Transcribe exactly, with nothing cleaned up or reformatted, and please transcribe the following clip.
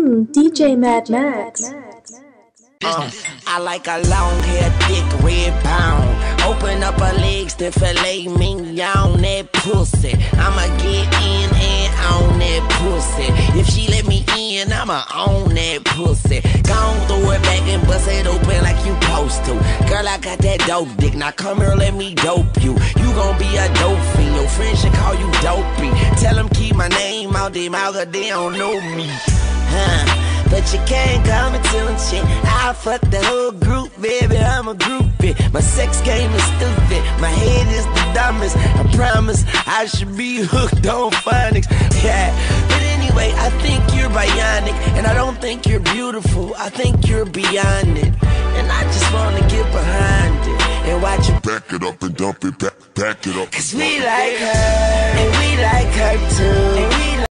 Hmm, D J Mad Max. Uh, I like a long hair, thick red pound. Open up her legs to filet mignon that pussy. I'ma get in and on that pussy. If she let me in, I'ma own that pussy. Gon' throw it back and bust it open like you supposed to. Girl, I got that dope dick. Now come here, let me dope you. You gon' be a dope fiend. Your friends should call you dopey. Tell them keep my name out their mouth, cause they don't know me. Huh? But you can't come into shit. I fuck the whole group, baby, I'm a groupie. My sex game is stupid, my head is the dumbest. I promise I should be hooked on phonics. Yeah, but anyway, I think you're bionic. And I don't think you're beautiful, I think you're beyond it. And I just wanna get behind it and watch you back it up and dump it, back, back it up. Cause we like her, and we like her too. And we